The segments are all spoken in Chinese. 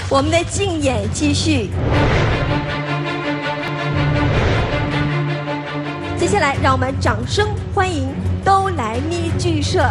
我们的竞演继续。接下来，让我们掌声欢迎都来咪剧社。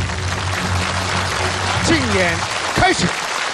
竞演开始。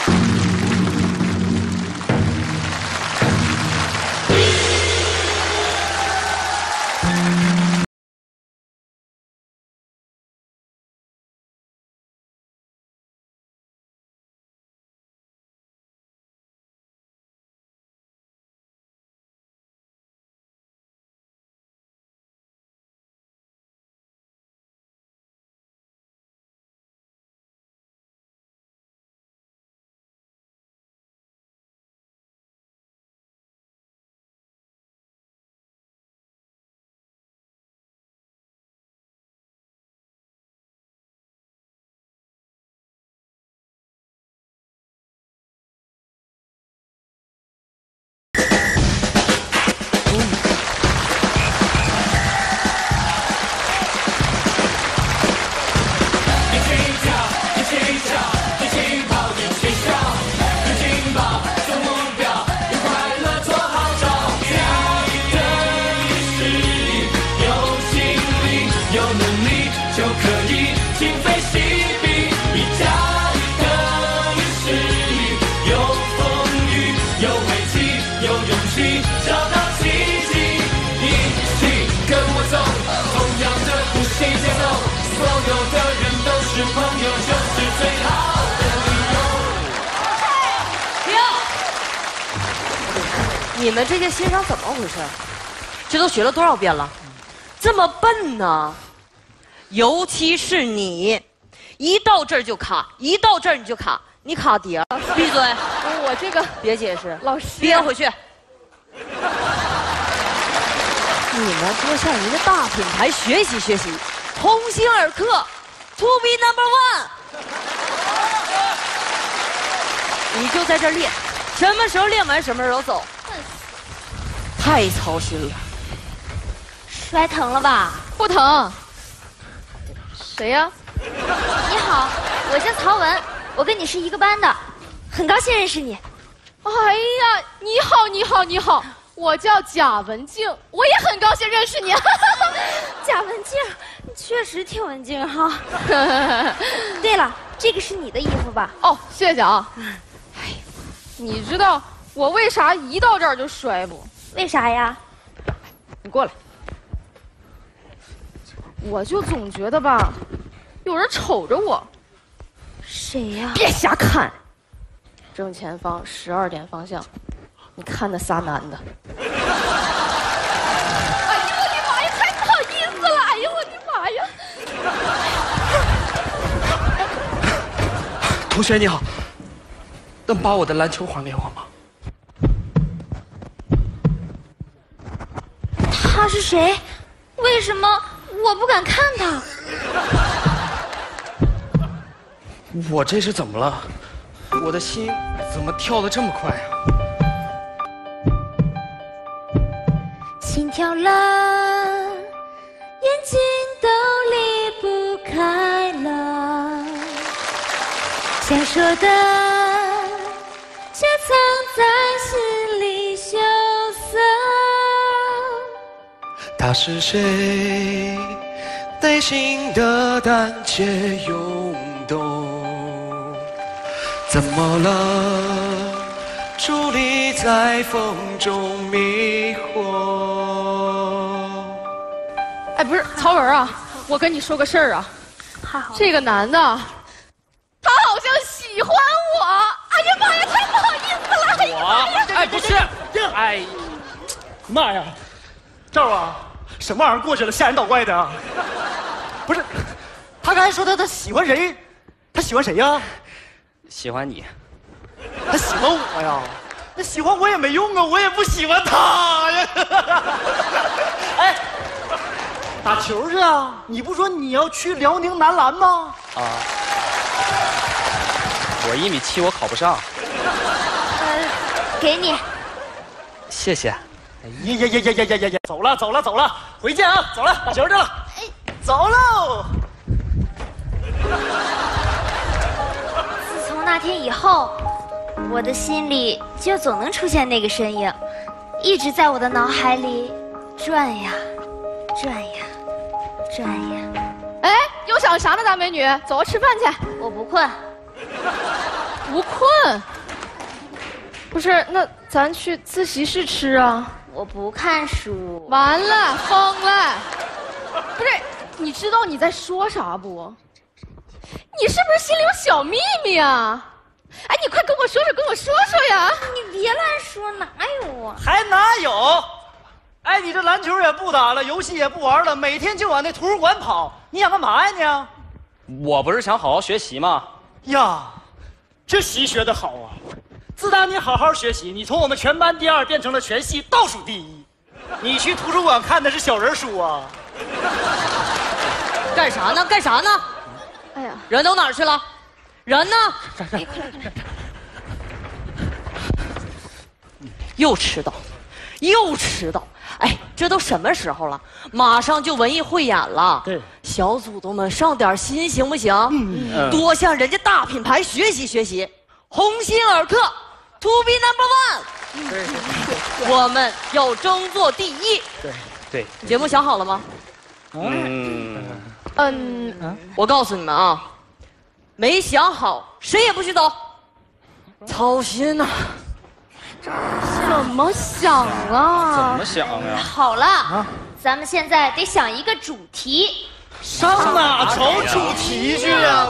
你们这些新生怎么回事？这都学了多少遍了？这么笨呢？尤其是你，一到这儿就卡，一到这儿你就卡，你卡底儿。闭嘴！ 我这个别解释， 老师憋回去。你们多向一个大品牌学习学习，鸿星尔克 ，To be number one。你就在这儿练，什么时候练完什么时候走。 太操心了， 摔疼了吧？ 不疼。谁呀？ 你好，我叫曹文，我跟你是一个班的，很高兴认识你。 哎呀，你好，你好，你好，我叫贾文静，我也很高兴认识你。 贾文静，你确实挺文静哈。对了，这个是你的衣服吧？ 哦，谢谢啊。哎，你知道我为啥一到这儿就摔不？ 为啥呀？ 你过来，我就总觉得吧，有人瞅着我。 谁呀？ 别瞎看。正前方12点方向，你看那仨男的。哎呦我的妈呀！太不好意思了！哎呦我的妈呀！ 同学你好，能把我的篮球还给我吗？ 他是谁？为什么我不敢看他？ 我这是怎么了？我的心怎么跳得这么快啊？ 心跳了，眼睛都离不开了，想说的却藏在心里羞涩。 他是谁？内心的胆怯涌动，怎么了？伫立在风中迷惑。 哎，不是曹文啊，我跟你说个事儿啊。这个男的，他好像喜欢我。哎呀妈呀，太不好意思了！ 我哎，不是，哎，妈呀，赵啊！ 什么玩意儿过去了，吓人倒怪的啊！不是，他刚才说他喜欢谁？他喜欢谁呀？ 喜欢你。 他喜欢我呀？那喜欢我也没用啊，我也不喜欢他呀。哎，打球去啊！你不说你要去辽宁男篮吗？ 啊，我1.7米，我考不上。 给你。 谢谢。 呀！走了，回见啊！走了，打球去了。哎，走喽。 自从那天以后， 我的心里就总能出现那个身影，一直在我的脑海里转呀转呀转呀。 哎，又想啥呢，大美女？走，吃饭去。 我不困。 不困？不是，那咱去自习室吃啊。 我不看书。 完了，疯了！不是，你知道你在说啥不？你是不是心里有小秘密啊？哎，你快跟我说说，跟我说说呀！ 你别乱说，哪有啊？ 还哪有？哎，你这篮球也不打了，游戏也不玩了，每天就往那图书馆跑，你想干嘛呀你？ 我不是想好好学习吗？ 呀，这习学得好啊！自打你好好学习，你从我们全班第2变成了全系倒数第1。你去图书馆看的是小人书啊？ 干啥呢？干啥呢？ 哎呀， 人都哪儿去了？人呢？又迟到，又迟到！哎，这都什么时候了？马上就文艺汇演了。 对， 小祖宗们上点心行不行？多向人家大品牌学习学习。鸿星尔克 ，To be number one。对，我们要争做第1。 对。 节目想好了吗？我告诉你们啊，没想好谁也不许走，操心呐。 怎么想啊？ 怎么想呀？ 好了，咱们现在得想一个主题。 上哪找主题去啊？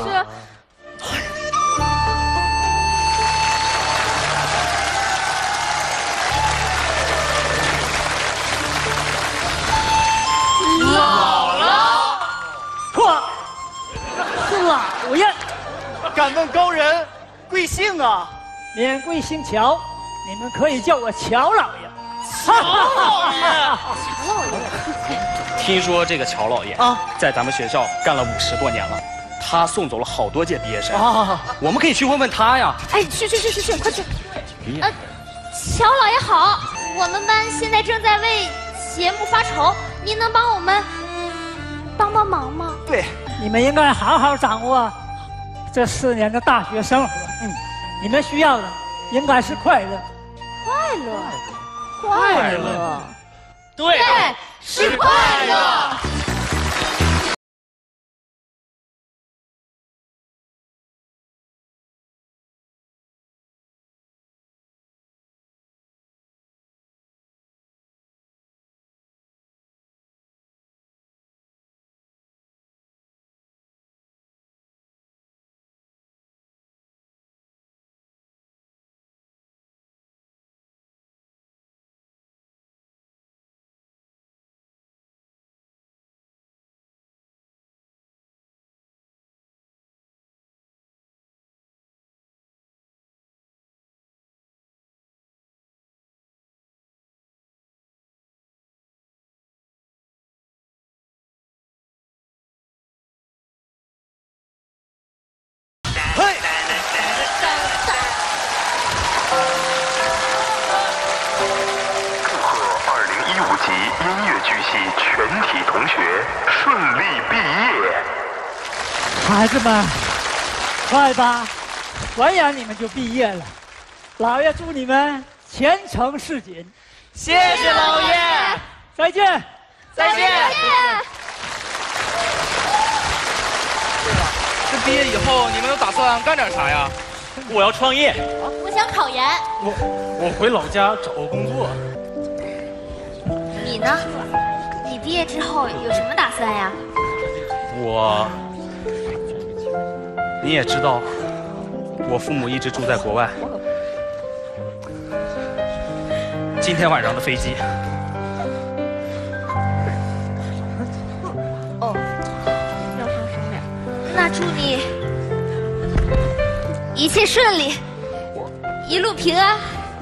老了， 错，是老爷。敢问高人贵姓啊？ 免贵姓乔，你们可以叫我乔老爷。 乔老爷， 听说这个乔老爷啊，在咱们学校干了50多年了，他送走了好多届毕业生啊。我们可以去问问他呀。 哎，去，快去！ 乔老爷好，我们班现在正在为节目发愁，您能帮我们帮帮忙吗？ 对， 你们应该好好掌握这4年的大学生活。你们需要的应该是快乐。 快乐， 对， 是快乐。 音乐剧系全体同学顺利毕业。 孩子们，快吧，转眼你们就毕业了。老爷祝你们前程似锦。 谢谢老爷， 再见。 再见。 这毕业以后你们有打算干点啥呀？ 我要创业。 我想考研。 我回老家找个工作。 你呢？你毕业之后有什么打算呀？ 你也知道，我父母一直住在国外。今天晚上的飞机。 那祝你一切顺利，一路平安。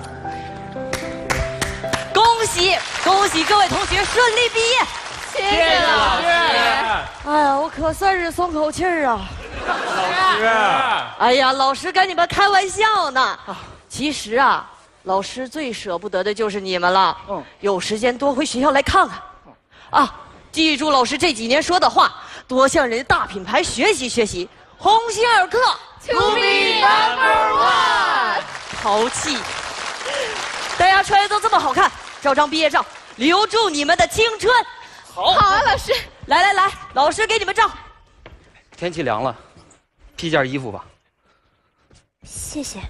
恭喜各位同学顺利毕业！ 谢谢老师。 哎呀，我可算是松口气儿啊！ 老师， 哎呀，老师跟你们开玩笑呢。其实啊，老师最舍不得的就是你们了。有时间多回学校来看看。啊，记住老师这几年说的话，多向人家大品牌学习学习。鸿星尔克 To be number one。 淘气。大家穿的都这么好看，照张毕业照，留住你们的青春。 好啊，老师。 来，老师给你们照。 天气凉了，披件衣服吧。 谢谢。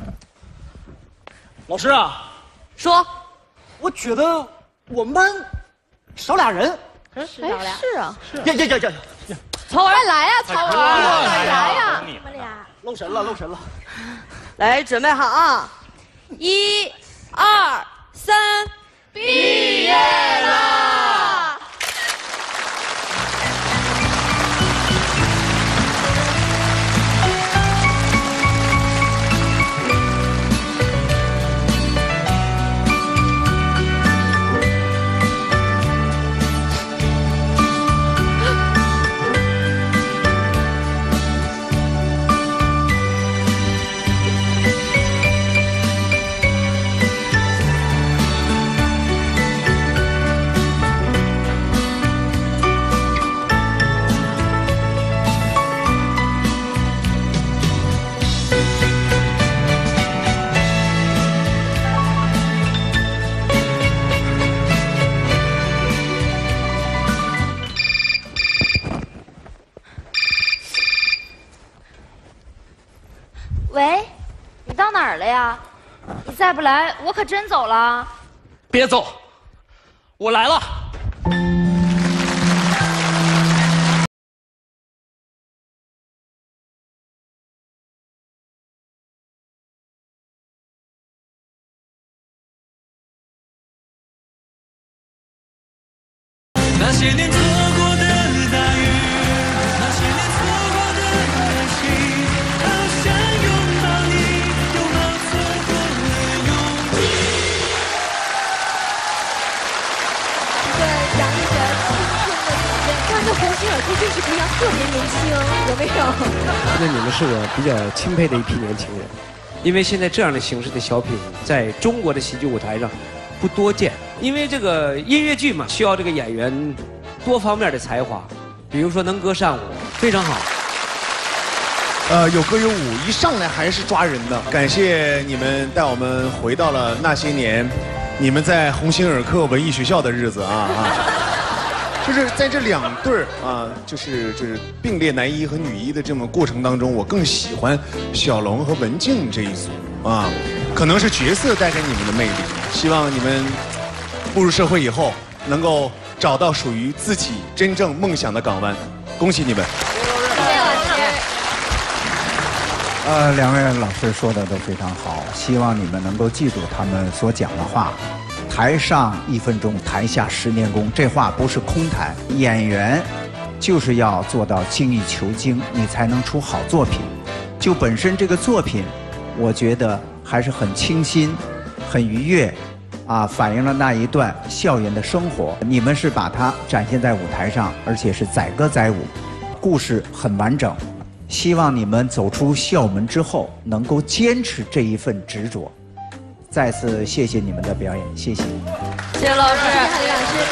老师啊， 说， 我觉得我们班少俩人。 是啊。 呀！ 曹文来呀，曹文来呀！ 你们俩露神了。 来，准备好啊！1、2、3， 毕业啦！ 喂，你到哪儿了呀？你再不来，我可真走了。 别走，我来了。 那些年错过的大雨，那些年错过的爱情，好想拥抱你，拥抱错过的勇气。 一个洋溢着青春的女人，看着鸿星尔克真是不一样，特别年轻，有没有？ 那你们是我比较钦佩的一批年轻人，因为现在这样的形式的小品在中国的喜剧舞台上不多见。因为这个音乐剧嘛，需要这个演员多方面的才华，比如说能歌善舞，非常好。 有歌有舞，一上来还是抓人的。感谢你们带我们回到了那些年，你们在鸿星尔克文艺学校的日子啊！就是在这两对儿啊，就是并列男一和女一的这么过程当中，我更喜欢小龙和文静这一组啊，可能是角色带给你们的魅力。希望你们步入社会以后，能够找到属于自己真正梦想的港湾。恭喜你们！ 两位老师说的都非常好，希望你们能够记住他们所讲的话。台上1分钟，台下10年功，这话不是空谈。演员就是要做到精益求精，你才能出好作品。就本身这个作品，我觉得还是很清新、很愉悦，啊，反映了那一段校园的生活。你们是把它展现在舞台上，而且是载歌载舞，故事很完整。希望你们走出校门之后，能够坚持这一份执着。再次谢谢你们的表演，谢谢。 谢谢老师。